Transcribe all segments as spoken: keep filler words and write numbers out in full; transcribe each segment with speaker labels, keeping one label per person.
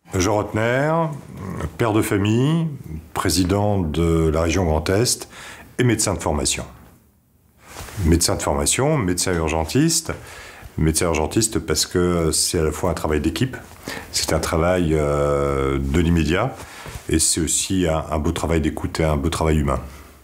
Speaker 1: Jean Rotner, père de famille, président de la région Grand Est et médecin de formation. Médecin de formation, médecin urgentiste. Médecin urgentiste parce que c'est à la fois un travail d'équipe, c'est un travail euh, de l'immédiat et c'est aussi un, un beau travail d'écoute et un beau travail humain.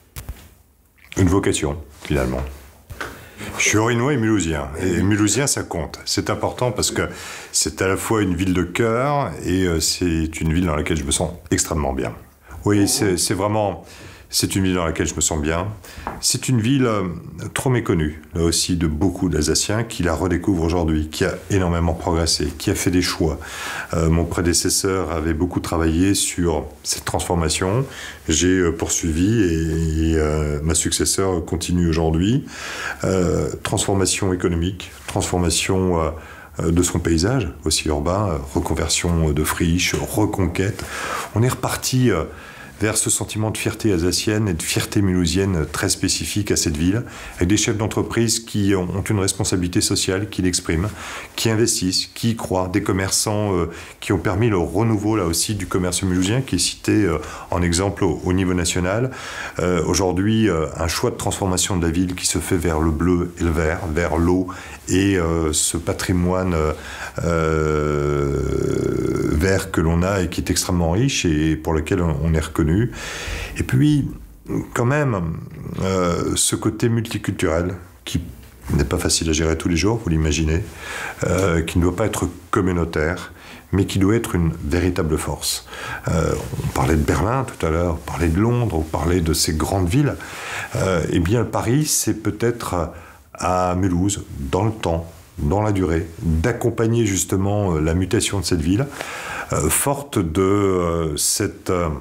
Speaker 1: Une vocation, finalement. Je suis orinois et mulhousien. Et mulhousien, ça compte. C'est important parce que c'est à la fois une ville de cœur et c'est une ville dans laquelle je me sens extrêmement bien. Oui, c'est vraiment... C'est une ville dans laquelle je me sens bien. C'est une ville euh, trop méconnue, là aussi, de beaucoup d'Alsaciens qui la redécouvrent aujourd'hui, qui a énormément progressé, qui a fait des choix. Euh, mon prédécesseur avait beaucoup travaillé sur cette transformation. J'ai euh, poursuivi et, et euh, ma successeur continue aujourd'hui. Euh, transformation économique, transformation... Euh, de son paysage, aussi urbain, reconversion de friches, reconquête. On est reparti euh, vers ce sentiment de fierté alsacienne et de fierté mulhousienne très spécifique à cette ville, avec des chefs d'entreprise qui ont une responsabilité sociale, qui l'expriment, qui investissent, qui y croient, des commerçants euh, qui ont permis le renouveau là aussi du commerce mulhousien, qui est cité euh, en exemple au, au niveau national. Euh, Aujourd'hui, euh, un choix de transformation de la ville qui se fait vers le bleu et le vert, vers l'eau et euh, ce patrimoine euh, vert que l'on a et qui est extrêmement riche et pour lequel on, on est reconnu. Et puis, quand même, euh, ce côté multiculturel qui n'est pas facile à gérer tous les jours, vous l'imaginez, euh, qui ne doit pas être communautaire, mais qui doit être une véritable force. Euh, on parlait de Berlin tout à l'heure, on parlait de Londres, on parlait de ces grandes villes. Euh, eh bien, Paris, c'est peut-être à Mulhouse, dans le temps, dans la durée, d'accompagner justement la mutation de cette ville, euh, forte de euh, cet euh,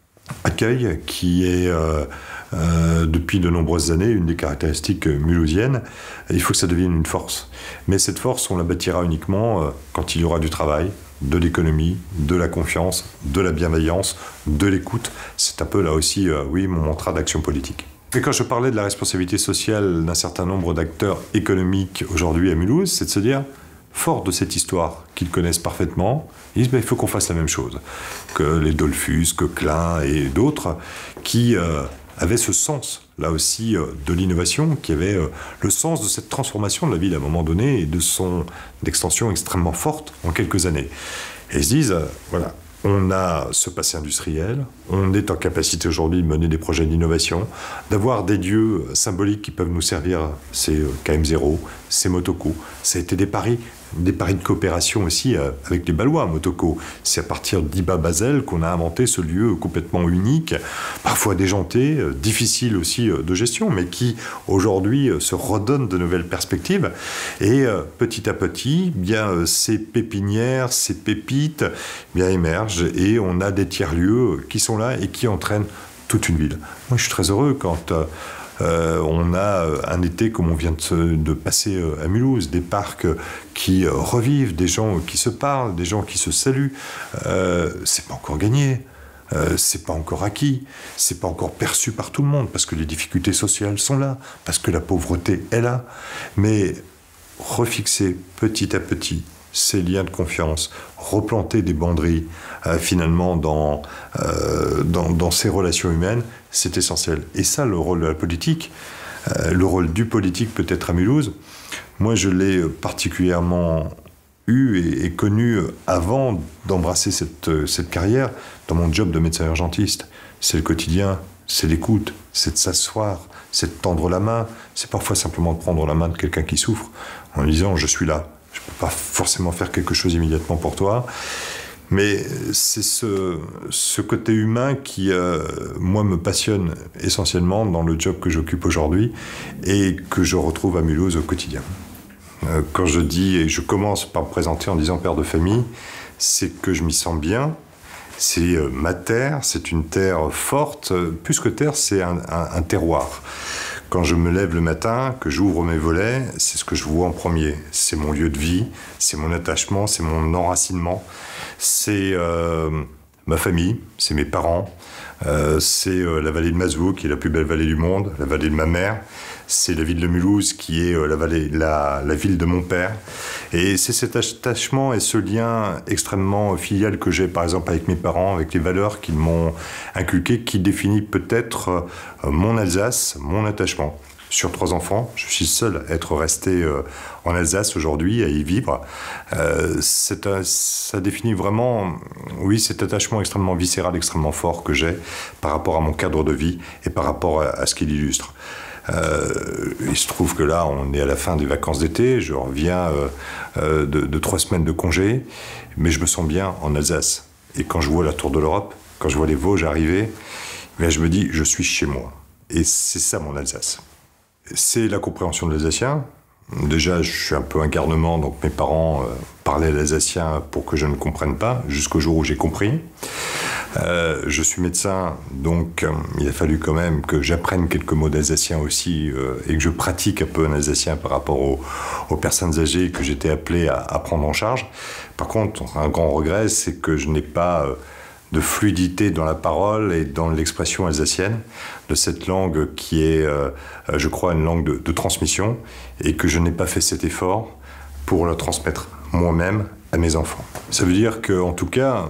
Speaker 1: accueil qui est euh, euh, depuis de nombreuses années une des caractéristiques mulhousiennes. Il faut que ça devienne une force. Mais cette force, on la bâtira uniquement euh, quand il y aura du travail, de l'économie, de la confiance, de la bienveillance, de l'écoute. C'est un peu là aussi, euh, oui, mon mantra d'action politique. Et quand je parlais de la responsabilité sociale d'un certain nombre d'acteurs économiques aujourd'hui à Mulhouse, c'est de se dire, fort de cette histoire qu'ils connaissent parfaitement, ils disent ben, il faut qu'on fasse la même chose que les Dollfus, que Klein et d'autres qui euh, avaient ce sens, là aussi, euh, de l'innovation, qui avaient euh, le sens de cette transformation de la ville à un moment donné et de son extension extrêmement forte en quelques années. Et ils se disent, euh, voilà, on a ce passé industriel, on est en capacité aujourd'hui de mener des projets d'innovation, d'avoir des lieux symboliques qui peuvent nous servir, c'est K M zéro, c'est Motoko, ça a été des paris, des paris de coopération aussi avec les Ballois, Motoko. C'est à partir d'Iba Basel qu'on a inventé ce lieu complètement unique, parfois déjanté, difficile aussi de gestion, mais qui aujourd'hui se redonne de nouvelles perspectives. Et petit à petit, bien, ces pépinières, ces pépites bien, émergent et on a des tiers-lieux qui sont là et qui entraînent toute une ville. Moi, je suis très heureux quand... Euh, on a un été comme on vient de, se, de passer à Mulhouse, des parcs qui revivent, des gens qui se parlent, des gens qui se saluent. Euh, c'est pas encore gagné, euh, c'est pas encore acquis, c'est pas encore perçu par tout le monde parce que les difficultés sociales sont là, parce que la pauvreté est là. Mais refixer petit à petit ces liens de confiance, replanter des banderies euh, finalement dans, euh, dans, dans ces relations humaines, c'est essentiel. Et ça, le rôle de la politique, euh, le rôle du politique peut-être à Mulhouse, moi je l'ai particulièrement eu et, et connu avant d'embrasser cette, cette carrière dans mon job de médecin urgentiste. C'est le quotidien, c'est l'écoute, c'est de s'asseoir, c'est de tendre la main, c'est parfois simplement de prendre la main de quelqu'un qui souffre en lui disant « je suis là ». Je ne peux pas forcément faire quelque chose immédiatement pour toi, mais c'est ce, ce côté humain qui, euh, moi, me passionne essentiellement dans le job que j'occupe aujourd'hui et que je retrouve à Mulhouse au quotidien. Euh, quand je dis, et je commence par me présenter en disant père de famille, c'est que je m'y sens bien. C'est euh, ma terre, c'est une terre forte. Plus que terre, c'est un, un, un terroir. Quand je me lève le matin, que j'ouvre mes volets, c'est ce que je vois en premier. C'est mon lieu de vie, c'est mon attachement, c'est mon enracinement. C'est euh, ma famille, c'est mes parents, euh, c'est euh, la vallée de Mazevaux, qui est la plus belle vallée du monde, la vallée de ma mère, c'est la ville de Mulhouse, qui est euh, la, vallée, la, la ville de mon père. Et c'est cet attachement et ce lien extrêmement filial que j'ai, par exemple, avec mes parents, avec les valeurs qu'ils m'ont inculquées, qui définit peut-être euh, mon Alsace, mon attachement. Sur trois enfants, je suis seul à être resté euh, en Alsace aujourd'hui, à y vivre. Euh, c'est un, ça définit vraiment, oui, cet attachement extrêmement viscéral, extrêmement fort que j'ai par rapport à mon cadre de vie et par rapport à, à ce qu'il illustre. Euh, il se trouve que là, on est à la fin des vacances d'été, je reviens euh, euh, de, de trois semaines de congé, mais je me sens bien en Alsace. Et quand je vois la Tour de l'Europe, quand je vois les Vosges arriver, bien, je me dis, je suis chez moi. Et c'est ça mon Alsace. C'est la compréhension de l'alsacien. Déjà, je suis un peu un garnement, donc mes parents euh, parlaient l'alsacien pour que je ne comprenne pas, jusqu'au jour où j'ai compris. Euh, je suis médecin, donc euh, il a fallu quand même que j'apprenne quelques mots d'alsacien aussi euh, et que je pratique un peu un alsacien par rapport aux, aux personnes âgées que j'étais appelé à, à prendre en charge. Par contre, un grand regret, c'est que je n'ai pas euh, de fluidité dans la parole et dans l'expression alsacienne, de cette langue qui est, euh, je crois, une langue de, de transmission, et que je n'ai pas fait cet effort pour la transmettre moi-même à mes enfants. Ça veut dire que, en tout cas,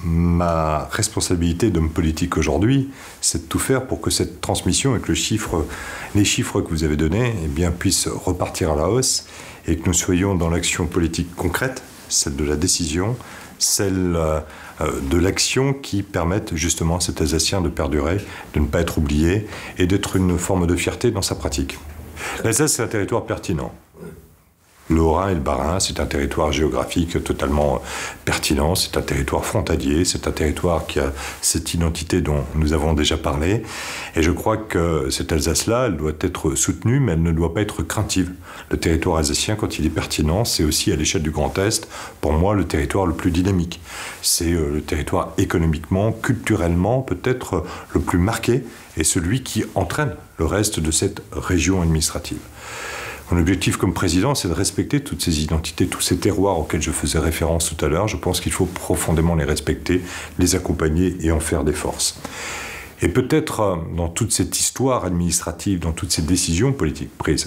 Speaker 1: ma responsabilité d'homme politique aujourd'hui, c'est de tout faire pour que cette transmission et que le chiffre, les chiffres que vous avez donnés eh bien, puissent repartir à la hausse et que nous soyons dans l'action politique concrète, celle de la décision, celle euh, de l'action qui permettent justement à cet Alsacien de perdurer, de ne pas être oublié et d'être une forme de fierté dans sa pratique. L'Alsace, c'est un territoire pertinent. Le Haut-Rhin et le Bas-Rhin, c'est un territoire géographique totalement pertinent, c'est un territoire frontalier, c'est un territoire qui a cette identité dont nous avons déjà parlé. Et je crois que cette Alsace-là, elle doit être soutenue, mais elle ne doit pas être craintive. Le territoire alsacien, quand il est pertinent, c'est aussi à l'échelle du Grand Est, pour moi, le territoire le plus dynamique. C'est le territoire économiquement, culturellement, peut-être le plus marqué, et celui qui entraîne le reste de cette région administrative. Mon objectif comme président, c'est de respecter toutes ces identités, tous ces terroirs auxquels je faisais référence tout à l'heure. Je pense qu'il faut profondément les respecter, les accompagner et en faire des forces. Et peut-être dans toute cette histoire administrative, dans toutes ces décisions politiques prises,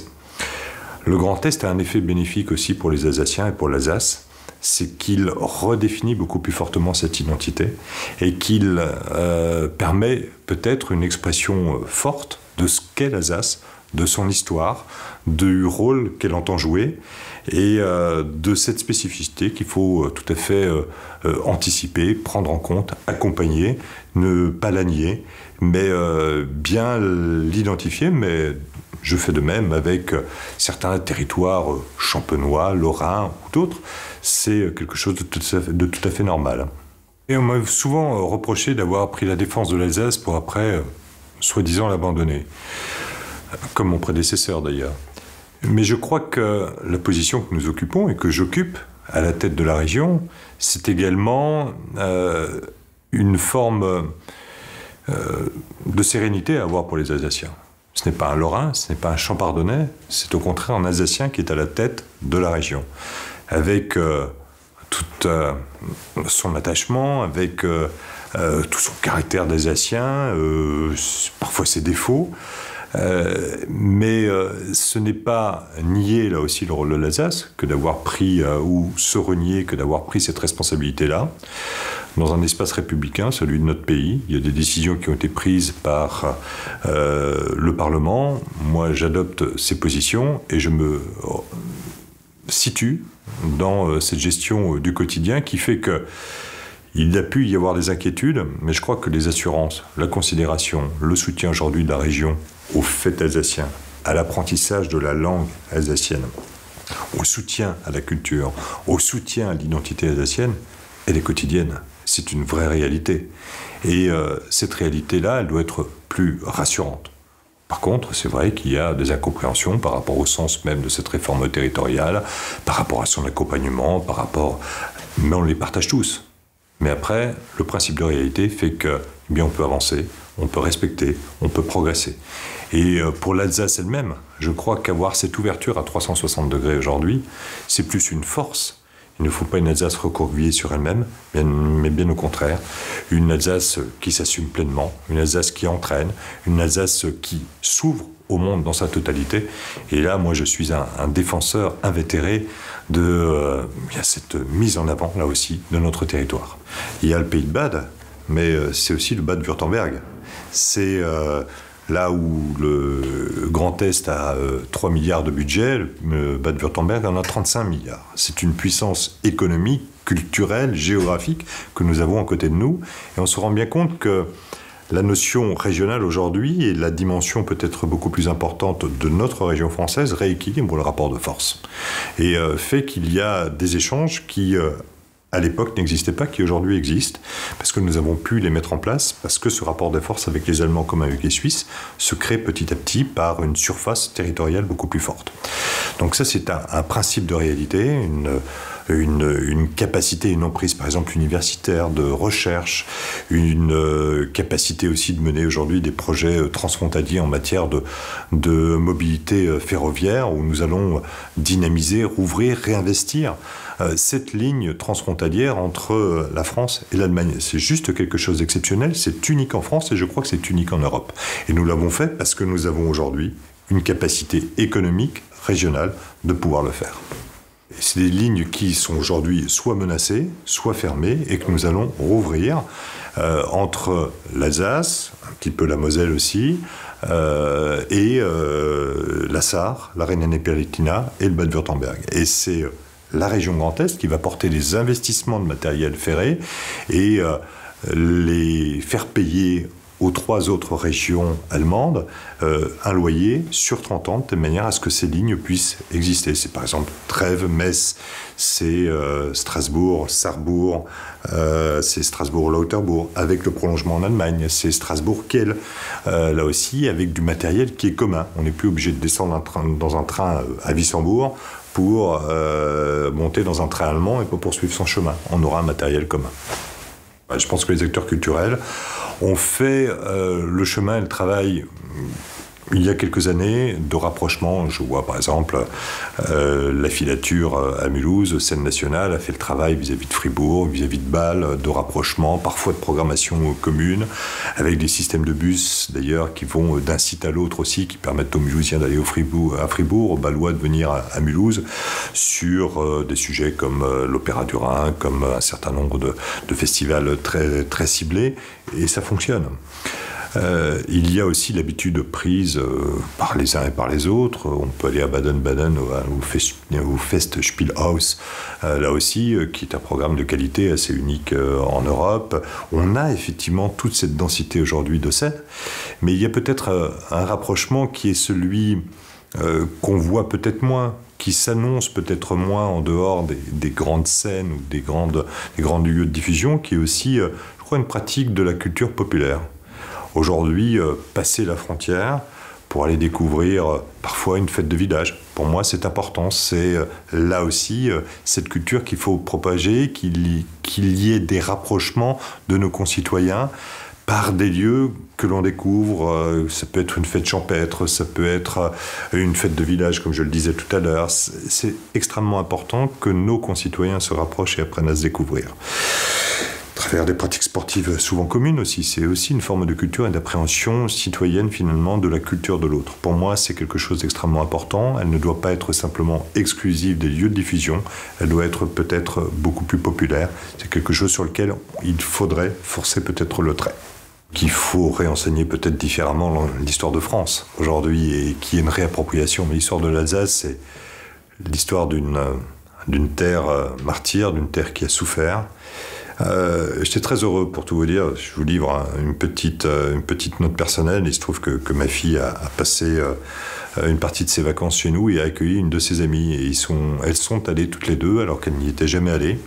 Speaker 1: le Grand Est a un effet bénéfique aussi pour les Alsaciens et pour l'Alsace, c'est qu'il redéfinit beaucoup plus fortement cette identité et qu'il euh, permet peut-être une expression forte de ce qu'est l'Alsace, de son histoire, du rôle qu'elle entend jouer et euh, de cette spécificité qu'il faut euh, tout à fait euh, euh, anticiper, prendre en compte, accompagner, ne pas la nier, mais euh, bien l'identifier. Mais je fais de même avec euh, certains territoires euh, champenois, lorrains ou d'autres. C'est quelque chose de tout à fait, de tout à fait normal. Et on m'a souvent euh, reproché d'avoir pris la défense de l'Alsace pour après, euh, soi-disant, l'abandonner. Comme mon prédécesseur d'ailleurs. Mais je crois que la position que nous occupons et que j'occupe à la tête de la région, c'est également euh, une forme euh, de sérénité à avoir pour les Alsaciens. Ce n'est pas un Lorrain, ce n'est pas un Champardonnais, c'est au contraire un Alsacien qui est à la tête de la région, avec euh, tout euh, son attachement, avec euh, euh, tout son caractère d'Alsacien, euh, parfois ses défauts. Euh, mais euh, ce n'est pas nier là aussi le rôle de l'Alsace que d'avoir pris, euh, ou se renier que d'avoir pris cette responsabilité-là. Dans un espace républicain, celui de notre pays, il y a des décisions qui ont été prises par euh, le Parlement. Moi, j'adopte ces positions et je me situe dans euh, cette gestion euh, du quotidien qui fait que il a pu y avoir des inquiétudes, mais je crois que les assurances, la considération, le soutien aujourd'hui de la région au fait alsacien, à l'apprentissage de la langue alsacienne, au soutien à la culture, au soutien à l'identité alsacienne, elle est quotidienne. C'est une vraie réalité. Et euh, cette réalité-là, elle doit être plus rassurante. Par contre, c'est vrai qu'il y a des incompréhensions par rapport au sens même de cette réforme territoriale, par rapport à son accompagnement, par rapport... Mais on les partage tous. Mais après, le principe de réalité fait que, eh bien, on peut avancer, on peut respecter, on peut progresser. Et pour l'Alsace elle-même, je crois qu'avoir cette ouverture à trois cent soixante degrés aujourd'hui, c'est plus une force Il ne faut pas une Alsace recroquevillée sur elle-même, mais bien au contraire, une Alsace qui s'assume pleinement, une Alsace qui entraîne, une Alsace qui s'ouvre au monde dans sa totalité. Et là, moi, je suis un, un défenseur invétéré de euh, bien cette mise en avant, là aussi, de notre territoire. Il y a le pays de Bade, mais euh, c'est aussi le Bade-Wurtemberg. C'est euh, là où le Grand Est a euh, trois milliards de budget, le Bade-Wurtemberg en a trente-cinq milliards. C'est une puissance économique, culturelle, géographique que nous avons à côté de nous. Et on se rend bien compte que la notion régionale aujourd'hui et la dimension peut-être beaucoup plus importante de notre région française rééquilibre le rapport de force et euh, fait qu'il y a des échanges qui, euh, à l'époque, n'existaient pas, qui aujourd'hui existent, parce que nous avons pu les mettre en place, parce que ce rapport de force avec les Allemands comme avec les Suisses se crée petit à petit par une surface territoriale beaucoup plus forte. Donc ça, c'est un, un principe de réalité, une... Une, une capacité, une emprise par exemple universitaire, de recherche, une euh, capacité aussi de mener aujourd'hui des projets euh, transfrontaliers en matière de, de mobilité euh, ferroviaire, où nous allons dynamiser, rouvrir, réinvestir euh, cette ligne transfrontalière entre euh, la France et l'Allemagne. C'est juste quelque chose d'exceptionnel, c'est unique en France et je crois que c'est unique en Europe. Et nous l'avons fait parce que nous avons aujourd'hui une capacité économique, régionale, de pouvoir le faire. C'est des lignes qui sont aujourd'hui soit menacées, soit fermées, et que nous allons rouvrir euh, entre l'Alsace, un petit peu la Moselle aussi, euh, et euh, la Sarre, la Rhénanie-Palatinat et le Bade-Wurtemberg. Et c'est la région Grand Est qui va porter les investissements de matériel ferré et euh, les faire payer aux trois autres régions allemandes euh, un loyer sur trente ans, de telle manière à ce que ces lignes puissent exister. C'est par exemple Trèves, Metz, c'est euh, Strasbourg, Sarrebourg, euh, c'est Strasbourg-Lauterbourg, avec le prolongement en Allemagne, c'est Strasbourg-Kiel, euh, là aussi avec du matériel qui est commun. On n'est plus obligé de descendre un train, dans un train à Wissembourg pour euh, monter dans un train allemand et pour poursuivre son chemin. On aura un matériel commun. Je pense que les acteurs culturels ont fait euh, le chemin et le travail il y a quelques années de rapprochement. Je vois par exemple euh, la filature à Mulhouse, Scène Nationale, a fait le travail vis-à-vis de Fribourg, vis-à-vis de Bâle, de rapprochement, parfois de programmation commune, avec des systèmes de bus d'ailleurs qui vont d'un site à l'autre aussi, qui permettent aux Mulhousiens d'aller au Fribourg, à Fribourg, aux Bâlois de venir à, à Mulhouse, sur euh, des sujets comme euh, l'Opéra du Rhin, comme un certain nombre de, de festivals très, très ciblés, et ça fonctionne. Euh, il y a aussi l'habitude prise euh, par les uns et par les autres. On peut aller à Baden-Baden au, Fest, au Festspielhaus, euh, là aussi, euh, qui est un programme de qualité assez unique euh, en Europe. On a effectivement toute cette densité aujourd'hui de scènes, mais il y a peut-être euh, un rapprochement qui est celui euh, qu'on voit peut-être moins, qui s'annonce peut-être moins en dehors des, des grandes scènes ou des, grandes, des grands lieux de diffusion, qui est aussi, euh, je crois, une pratique de la culture populaire. Aujourd'hui, euh, passer la frontière pour aller découvrir euh, parfois une fête de village. Pour moi, c'est important. C'est euh, là aussi euh, cette culture qu'il faut propager, qu'il, qu'il y ait des rapprochements de nos concitoyens par des lieux que l'on découvre. Euh, ça peut être une fête champêtre, ça peut être euh, une fête de village, comme je le disais tout à l'heure. C'est, c'est extrêmement important que nos concitoyens se rapprochent et apprennent à se découvrir. À travers des pratiques sportives souvent communes aussi, c'est aussi une forme de culture et d'appréhension citoyenne finalement de la culture de l'autre. Pour moi, c'est quelque chose d'extrêmement important. Elle ne doit pas être simplement exclusive des lieux de diffusion, elle doit être peut-être beaucoup plus populaire. C'est quelque chose sur lequel il faudrait forcer peut-être le trait. Qu'il faut réenseigner peut-être différemment l'histoire de France aujourd'hui et qu'il y ait une réappropriation. Mais l'histoire de l'Alsace, c'est l'histoire d'une, d'une terre martyre, d'une terre qui a souffert. Euh, j'étais très heureux, pour tout vous dire. Je vous livre hein, une, petite, euh, une petite note personnelle. Il se trouve que, que ma fille a, a passé euh, une partie de ses vacances chez nous et a accueilli une de ses amies. Et ils sont, elles sont allées toutes les deux, alors qu'elles n'y étaient jamais allées,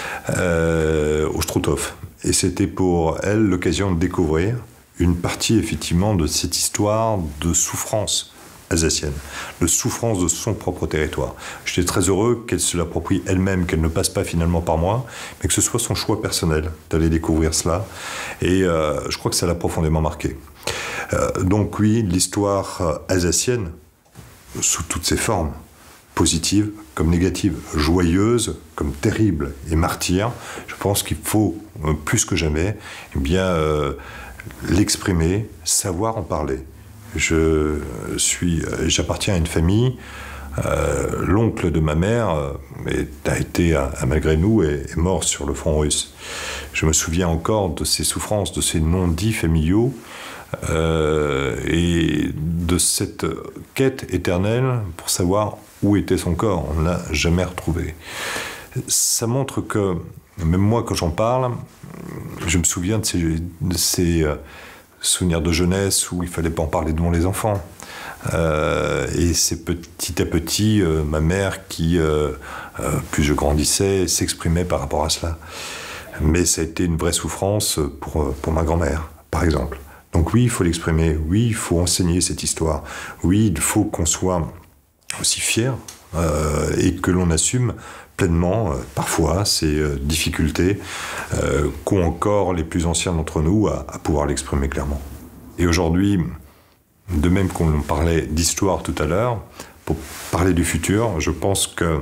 Speaker 1: euh, au Struthof. Et c'était pour elles l'occasion de découvrir une partie, effectivement, de cette histoire de souffrance alsacienne, de souffrance de son propre territoire. J'étais très heureux qu'elle se l'approprie elle-même, qu'elle ne passe pas finalement par moi, mais que ce soit son choix personnel d'aller découvrir cela. Et euh, je crois que ça l'a profondément marqué. Euh, donc oui, l'histoire alsacienne, sous toutes ses formes, positive comme négative, joyeuse comme terrible et martyre. Je pense qu'il faut, euh, plus que jamais, eh bien, euh, l'exprimer, savoir en parler. Je suis, j'appartiens à une famille. Euh, l'oncle de ma mère euh, est, a été, à, à, malgré nous, est, est mort sur le front russe. Je me souviens encore de ses souffrances, de ses non-dits familiaux euh, et de cette quête éternelle pour savoir où était son corps. On ne l'a jamais retrouvé. Ça montre que, même moi, quand j'en parle, je me souviens de ces, de ces euh, souvenirs de jeunesse où il ne fallait pas en parler devant les enfants. Euh, et c'est petit à petit euh, ma mère qui, euh, euh, plus je grandissais, s'exprimait par rapport à cela. Mais ça a été une vraie souffrance pour, pour ma grand-mère, par exemple. Donc oui, il faut l'exprimer, oui, il faut enseigner cette histoire, oui, il faut qu'on soit aussi fier euh, et que l'on assume pleinement, euh, parfois, ces euh, difficultés euh, qu'ont encore les plus anciens d'entre nous à, à pouvoir l'exprimer clairement. Et aujourd'hui, de même qu'on parlait d'histoire tout à l'heure, pour parler du futur, je pense que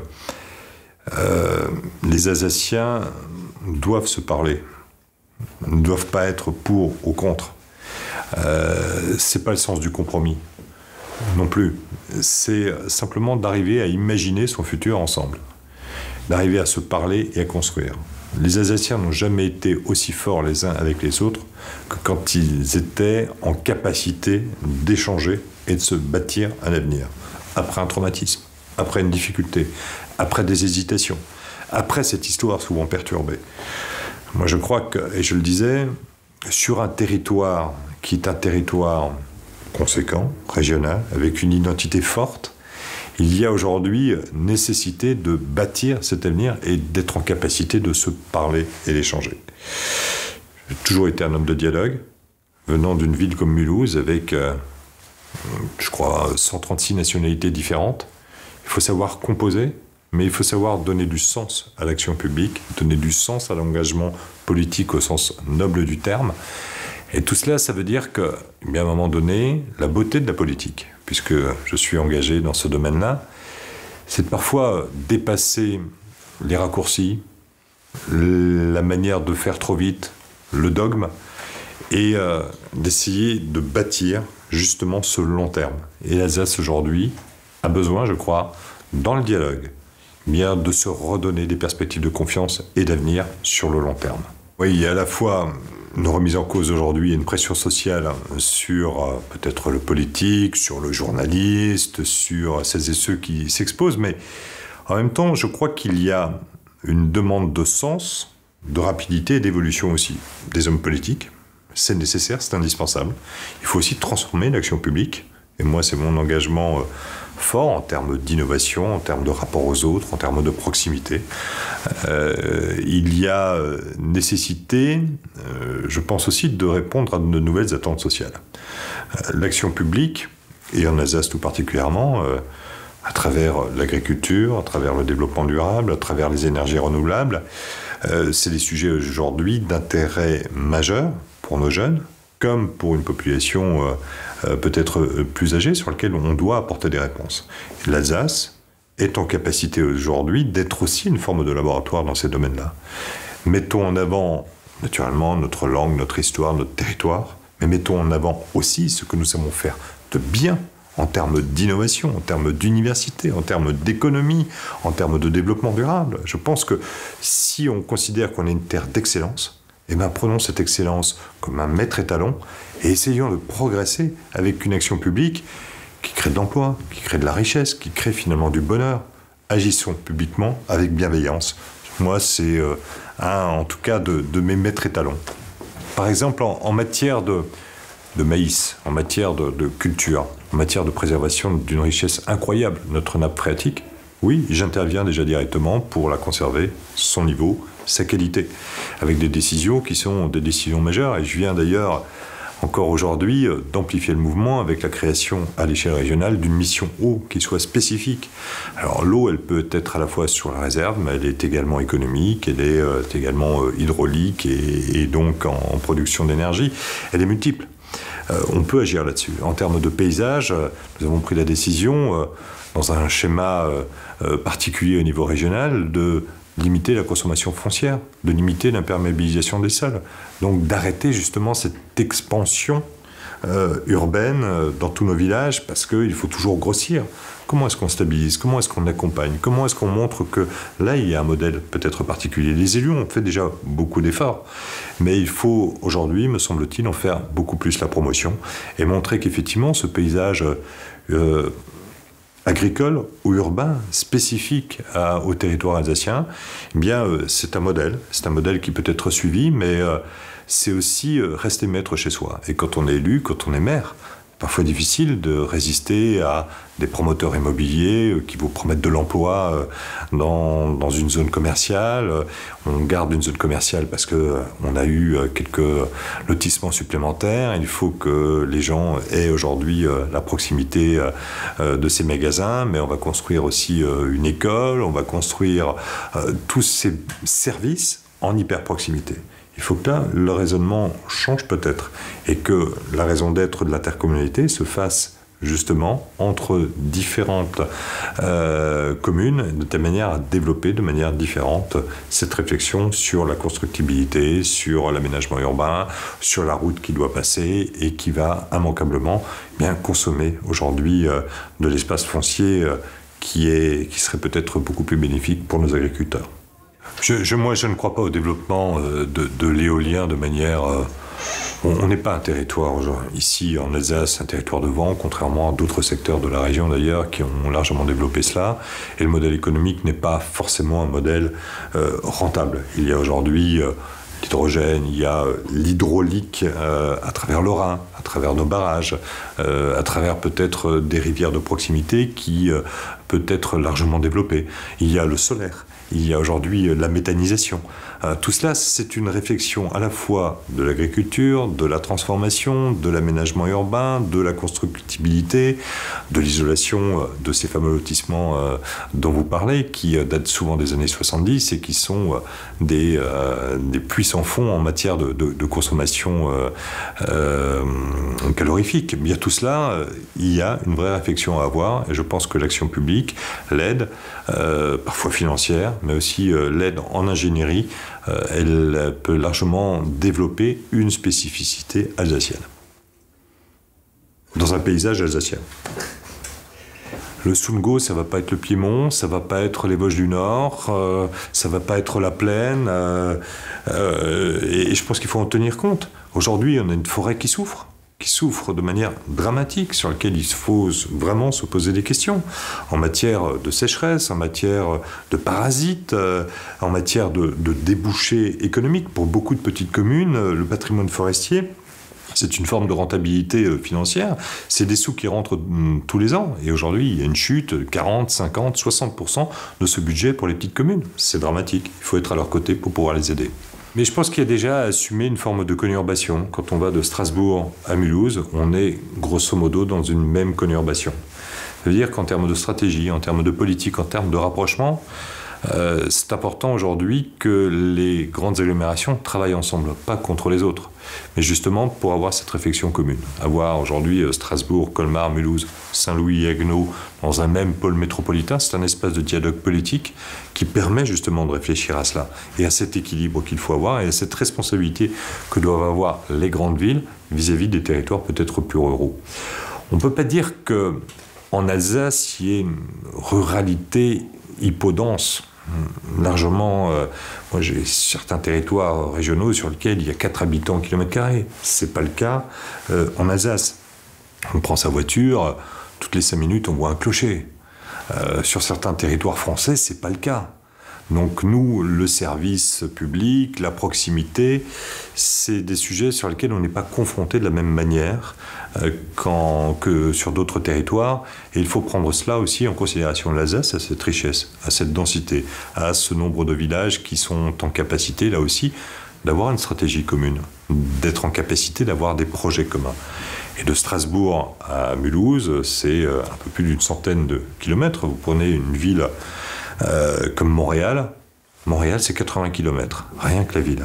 Speaker 1: euh, les Alsaciens doivent se parler, ne doivent pas être pour ou contre. Euh, c'est pas le sens du compromis, non plus. C'est simplement d'arriver à imaginer son futur ensemble, d'arriver à se parler et à construire. Les Alsaciens n'ont jamais été aussi forts les uns avec les autres que quand ils étaient en capacité d'échanger et de se bâtir un avenir. Après un traumatisme, après une difficulté, après des hésitations, après cette histoire souvent perturbée. Moi je crois que, et je le disais, sur un territoire qui est un territoire conséquent, régional, avec une identité forte, il y a aujourd'hui nécessité de bâtir cet avenir et d'être en capacité de se parler et d'échanger. J'ai toujours été un homme de dialogue, venant d'une ville comme Mulhouse, avec, euh, je crois, cent trente-six nationalités différentes. Il faut savoir composer, mais il faut savoir donner du sens à l'action publique, donner du sens à l'engagement politique au sens noble du terme. Et tout cela, ça veut dire que, bien à un moment donné, la beauté de la politique, puisque je suis engagé dans ce domaine-là, c'est de parfois dépasser les raccourcis, la manière de faire trop vite, le dogme, et euh, d'essayer de bâtir justement ce long terme. Et l'Alsace aujourd'hui a besoin, je crois, dans le dialogue, bien de se redonner des perspectives de confiance et d'avenir sur le long terme. Oui, il y a à la fois une remise en cause aujourd'hui et une pression sociale sur euh, peut-être le politique, sur le journaliste, sur celles et ceux qui s'exposent, mais en même temps, je crois qu'il y a une demande de sens, de rapidité et d'évolution aussi des hommes politiques. C'est nécessaire, c'est indispensable. Il faut aussi transformer l'action publique, et moi c'est mon engagement euh, fort en termes d'innovation, en termes de rapport aux autres, en termes de proximité. Euh, il y a nécessité, euh, je pense aussi, de répondre à de nouvelles attentes sociales. Euh, l'action publique, et en Alsace tout particulièrement, euh, à travers l'agriculture, à travers le développement durable, à travers les énergies renouvelables, euh, c'est des sujets aujourd'hui d'intérêt majeur pour nos jeunes, comme pour une population euh, euh, peut-être plus âgée, sur laquelle on doit apporter des réponses. L'Alsace est en capacité aujourd'hui d'être aussi une forme de laboratoire dans ces domaines-là. Mettons en avant, naturellement, notre langue, notre histoire, notre territoire, mais mettons en avant aussi ce que nous savons faire de bien en termes d'innovation, en termes d'université, en termes d'économie, en termes de développement durable. Je pense que si on considère qu'on est une terre d'excellence, eh bien, prenons cette excellence comme un maître étalon et essayons de progresser avec une action publique qui crée de l'emploi, qui crée de la richesse, qui crée finalement du bonheur. Agissons publiquement avec bienveillance. Moi, c'est euh, un, en tout cas, de, de mes maîtres étalons. Par exemple, en, en matière de, de maïs, en matière de, de culture, en matière de préservation d'une richesse incroyable, notre nappe phréatique, oui, j'interviens déjà directement pour la conserver, son niveau, sa qualité, avec des décisions qui sont des décisions majeures. Et je viens d'ailleurs, encore aujourd'hui, d'amplifier le mouvement avec la création à l'échelle régionale d'une mission eau qui soit spécifique. Alors l'eau, elle peut être à la fois sur la réserve, mais elle est également économique, elle est euh, également euh, hydraulique et, et donc en, en production d'énergie. Elle est multiple. euh, on peut agir là-dessus. En termes de paysage, euh, nous avons pris la décision, euh, dans un schéma euh, euh, particulier au niveau régional, de limiter la consommation foncière, de limiter l'imperméabilisation des sols. Donc d'arrêter justement cette expansion euh, urbaine euh, dans tous nos villages, parce qu'il faut toujours grossir. Comment est-ce qu'on stabilise? Comment est-ce qu'on accompagne? Comment est-ce qu'on montre que là, il y a un modèle peut-être particulier? Les élus ont fait déjà beaucoup d'efforts, mais il faut aujourd'hui, me semble-t-il, en faire beaucoup plus la promotion et montrer qu'effectivement, ce paysage euh, agricole ou urbain spécifique à, au territoire alsacien, eh bien, euh, c'est un modèle. C'est un modèle qui peut être suivi, mais euh, c'est aussi euh, rester maître chez soi. Et quand on est élu, quand on est maire, parfois difficile de résister à des promoteurs immobiliers qui vous promettent de l'emploi dans, dans une zone commerciale. On garde une zone commerciale parce qu'on a eu quelques lotissements supplémentaires. Il faut que les gens aient aujourd'hui la proximité de ces magasins, mais on va construire aussi une école, on va construire tous ces services en hyper proximité. Il faut que là, le raisonnement change peut-être et que la raison d'être de l'intercommunalité se fasse justement entre différentes euh, communes, de telle manière à développer de manière différente cette réflexion sur la constructibilité, sur l'aménagement urbain, sur la route qui doit passer et qui va immanquablement bien consommer aujourd'hui euh, de l'espace foncier euh, qui, est, qui serait peut-être beaucoup plus bénéfique pour nos agriculteurs. Je, je, moi, je ne crois pas au développement euh, de, de l'éolien de manière... Euh, on n'est pas un territoire, ici en Alsace, un territoire de vent, contrairement à d'autres secteurs de la région d'ailleurs, qui ont largement développé cela. Et le modèle économique n'est pas forcément un modèle euh, rentable. Il y a aujourd'hui... Euh, l'hydrogène, il y a l'hydraulique euh, à travers le Rhin, à travers nos barrages, euh, à travers peut-être des rivières de proximité qui euh, peut être largement développée. Il y a le solaire, il y a aujourd'hui la méthanisation. Euh, tout cela, c'est une réflexion à la fois de l'agriculture, de la transformation, de l'aménagement urbain, de la constructibilité, de l'isolation de ces fameux lotissements euh, dont vous parlez, qui euh, datent souvent des années soixante-dix et qui sont euh, des, euh, des puits sans fond en matière de, de, de consommation euh, euh, calorifique. Il y a tout cela, euh, il y a une vraie réflexion à avoir et je pense que l'action publique, l'aide, euh, parfois financière, mais aussi euh, l'aide en ingénierie, euh, elle peut largement développer une spécificité alsacienne, dans un paysage alsacien. Le Sundgau, ça va pas être le Piémont, ça va pas être les Vosges du Nord, euh, ça va pas être la Plaine, euh, euh, et, et je pense qu'il faut en tenir compte. Aujourd'hui, on a une forêt qui souffre, qui souffre de manière dramatique, sur laquelle il faut vraiment se poser des questions, en matière de sécheresse, en matière de parasites, euh, en matière de, de débouchés économiques. Pour beaucoup de petites communes, le patrimoine forestier, c'est une forme de rentabilité financière. C'est des sous qui rentrent mm, tous les ans. Et aujourd'hui, il y a une chute de quarante, cinquante, soixante pour cent de ce budget pour les petites communes. C'est dramatique. Il faut être à leur côté pour pouvoir les aider. Mais je pense qu'il y a déjà à assumer une forme de conurbation. Quand on va de Strasbourg à Mulhouse, on est grosso modo dans une même conurbation. Ça veut dire qu'en termes de stratégie, en termes de politique, en termes de rapprochement, euh, c'est important aujourd'hui que les grandes agglomérations travaillent ensemble, pas contre les autres, mais justement pour avoir cette réflexion commune. Avoir aujourd'hui Strasbourg, Colmar, Mulhouse, Saint-Louis et Haguenau dans un même pôle métropolitain, c'est un espace de dialogue politique qui permet justement de réfléchir à cela et à cet équilibre qu'il faut avoir et à cette responsabilité que doivent avoir les grandes villes vis-à-vis des territoires peut-être plus ruraux. On ne peut pas dire qu'en Alsace, il y ait une ruralité hypodense. Largement, euh, moi j'ai certains territoires régionaux sur lesquels il y a quatre habitants au kilomètre carré. Ce n'est pas le cas euh, en Alsace. On prend sa voiture, toutes les cinq minutes on voit un clocher. Euh, sur certains territoires français, ce n'est pas le cas. Donc nous, le service public, la proximité, c'est des sujets sur lesquels on n'est pas confronté de la même manière euh, qu'en, que sur d'autres territoires. Et il faut prendre cela aussi en considération. L'Alsace a cette richesse, a cette densité, a ce nombre de villages qui sont en capacité, là aussi, d'avoir une stratégie commune, d'être en capacité d'avoir des projets communs. Et de Strasbourg à Mulhouse, c'est un peu plus d'une centaine de kilomètres. Vous prenez une ville Euh, comme Montréal, Montréal c'est quatre-vingts kilomètres, rien que la ville.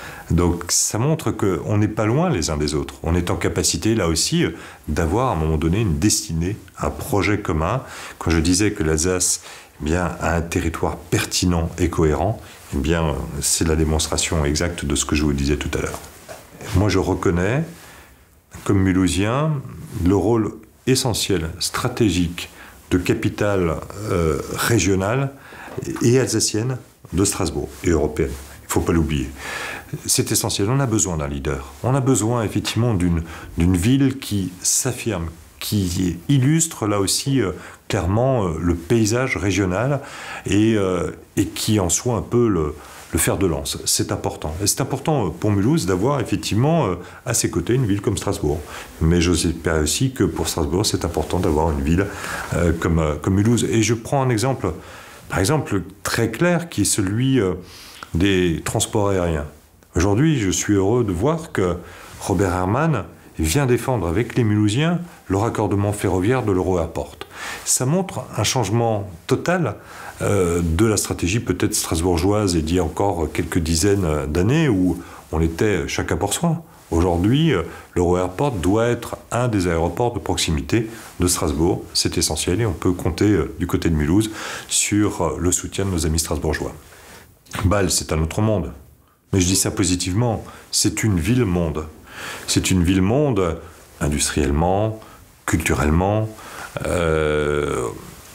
Speaker 1: Donc ça montre qu'on n'est pas loin les uns des autres. On est en capacité, là aussi, d'avoir à un moment donné une destinée, un projet commun. Quand je disais que l'Alsace eh bien, a un territoire pertinent et cohérent, eh bien, c'est la démonstration exacte de ce que je vous disais tout à l'heure. Moi, je reconnais, comme Mulhousien, le rôle essentiel, stratégique, de capitale euh, régionale et alsacienne de Strasbourg et européenne. Il ne faut pas l'oublier. C'est essentiel. On a besoin d'un leader. On a besoin effectivement d'une d'une ville qui s'affirme, qui illustre là aussi euh, clairement euh, le paysage régional et, euh, et qui en soit un peu le, le fer de lance. C'est important. Et c'est important pour Mulhouse d'avoir effectivement euh, à ses côtés une ville comme Strasbourg. Mais j'espère aussi que pour Strasbourg, c'est important d'avoir une ville euh, comme, euh, comme Mulhouse. Et je prends un exemple, par exemple, très clair, qui est celui euh, des transports aériens. Aujourd'hui, je suis heureux de voir que Robert Herrmann vient défendre avec les Mulhousiens le raccordement ferroviaire de l'Euro-Airport. Ça montre un changement total euh, de la stratégie peut-être strasbourgeoise et d'il y a encore quelques dizaines d'années où on était chacun pour soi. Aujourd'hui, l'Euro-Airport doit être un des aéroports de proximité de Strasbourg. C'est essentiel et on peut compter du côté de Mulhouse sur le soutien de nos amis strasbourgeois. Bâle, c'est un autre monde. Mais je dis ça positivement, c'est une ville-monde. C'est une ville-monde industriellement, culturellement, euh,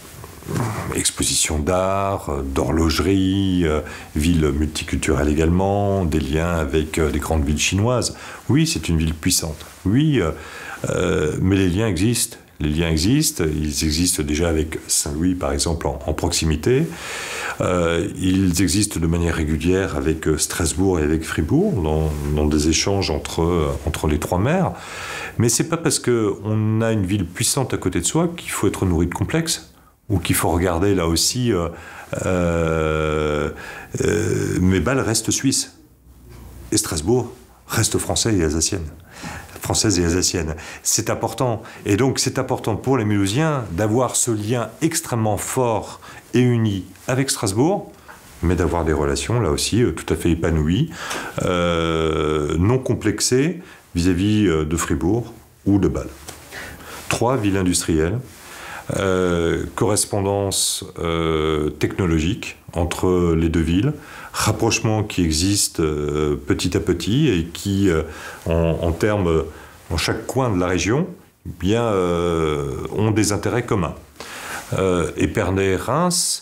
Speaker 1: exposition d'art, d'horlogerie, euh, ville multiculturelle également, des liens avec euh, les grandes villes chinoises. Oui, c'est une ville puissante. Oui, euh, euh, mais les liens existent. Les liens existent, ils existent déjà avec Saint-Louis, par exemple, en, en proximité. Euh, ils existent de manière régulière avec Strasbourg et avec Fribourg, dans, dans des échanges entre, entre les trois maires. Mais c'est pas parce qu'on a une ville puissante à côté de soi qu'il faut être nourri de complexes, ou qu'il faut regarder là aussi... Euh, euh, euh, mais Bâle reste suisse. Et Strasbourg reste français et alsacienne. Française et alsacienne. C'est important. Et donc, c'est important pour les Mulhousiens d'avoir ce lien extrêmement fort et uni avec Strasbourg, mais d'avoir des relations, là aussi, tout à fait épanouies, euh, non complexées vis-à-vis de Fribourg ou de Bâle. Trois villes industrielles, euh, correspondance euh, technologique entre les deux villes, rapprochement qui existe euh, petit à petit et qui, euh, en, en termes, dans chaque coin de la région, eh bien, euh, ont des intérêts communs. Euh, Épernay-Reims,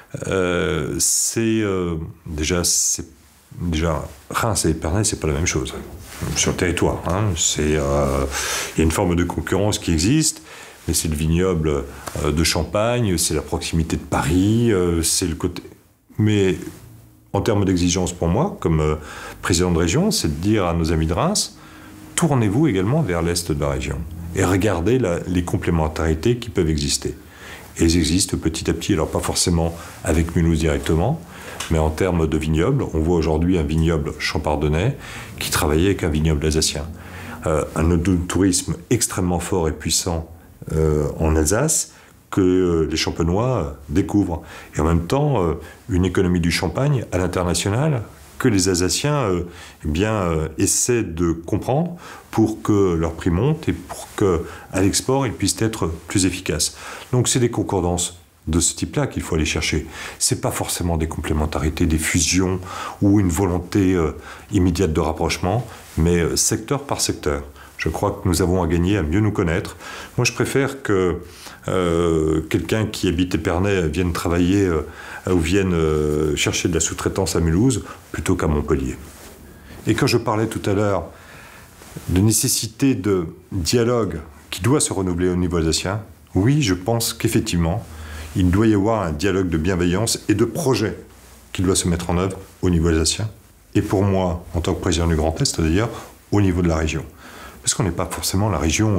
Speaker 1: euh, c'est euh, déjà, c'est déjà Reims et Épernay, c'est pas la même chose sur le territoire. Hein. C'est, euh, il y a une forme de concurrence qui existe. Mais c'est le vignoble euh, de Champagne, c'est la proximité de Paris, euh, c'est le côté. Mais en termes d'exigence pour moi, comme euh, président de région, c'est de dire à nos amis de Reims, tournez-vous également vers l'est de la région et regardez la, les complémentarités qui peuvent exister. Et elles existent petit à petit, alors pas forcément avec Mulhouse directement, mais en termes de vignoble, on voit aujourd'hui un vignoble champardonnais qui travaillait avec un vignoble alsacien. Euh, un tourisme extrêmement fort et puissant euh, en Alsace, que euh, les Champenois euh, découvrent. Et en même temps, euh, une économie du champagne à l'international que les Alsaciens euh, eh bien, euh, essaient de comprendre pour que leur prix monte et pour qu'à l'export, ils puissent être plus efficaces. Donc c'est des concordances de ce type-là qu'il faut aller chercher. C'est pas forcément des complémentarités, des fusions ou une volonté euh, immédiate de rapprochement, mais euh, secteur par secteur. Je crois que nous avons à gagner à mieux nous connaître. Moi, je préfère que euh, quelqu'un qui habite Épernay vienne travailler euh, ou vienne euh, chercher de la sous-traitance à Mulhouse plutôt qu'à Montpellier. Et quand je parlais tout à l'heure de nécessité de dialogue qui doit se renouveler au niveau alsacien, oui, je pense qu'effectivement, il doit y avoir un dialogue de bienveillance et de projet qui doit se mettre en œuvre au niveau alsacien. Et pour moi, en tant que président du Grand Est, d'ailleurs, au niveau de la région. Parce qu'on n'est pas forcément la région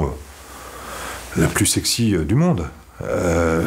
Speaker 1: euh, la plus sexy euh, du monde. Euh,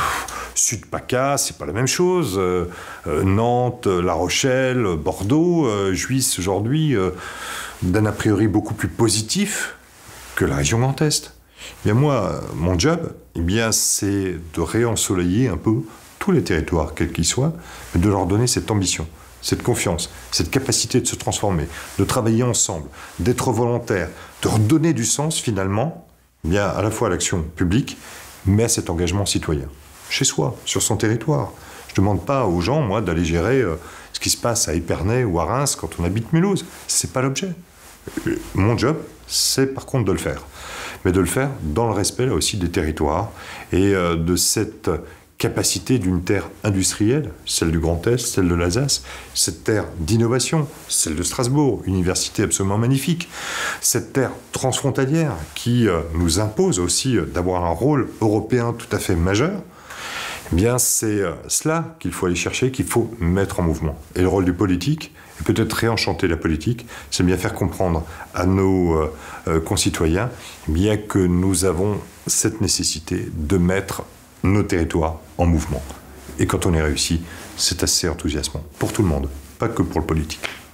Speaker 1: Sud-PACA, c'est pas la même chose. Euh, euh, Nantes, La Rochelle, Bordeaux euh, jouissent aujourd'hui euh, d'un a priori beaucoup plus positif que la région Grand Est. Et moi, mon job, eh bien, c'est de réensoleiller un peu tous les territoires, quels qu'ils soient, et de leur donner cette ambition, cette confiance, cette capacité de se transformer, de travailler ensemble, d'être volontaire, de redonner du sens finalement, bien à la fois à l'action publique, mais à cet engagement citoyen, chez soi, sur son territoire. Je ne demande pas aux gens, moi, d'aller gérer euh, ce qui se passe à Épernay ou à Reims quand on habite Mulhouse. Ce n'est pas l'objet. Mon job, c'est par contre de le faire. Mais de le faire dans le respect, là aussi, des territoires et euh, de cette capacité d'une terre industrielle, celle du Grand Est, celle de l'Alsace, cette terre d'innovation, celle de Strasbourg, université absolument magnifique, cette terre transfrontalière qui euh, nous impose aussi euh, d'avoir un rôle européen tout à fait majeur. Eh bien, c'est euh, cela qu'il faut aller chercher, qu'il faut mettre en mouvement. Et le rôle du politique, et peut-être réenchanter la politique, c'est bien faire comprendre à nos euh, euh, concitoyens eh bien que nous avons cette nécessité de mettre nos territoires en mouvement. Et quand on est réussi, c'est assez enthousiasmant, pour tout le monde, pas que pour le politique.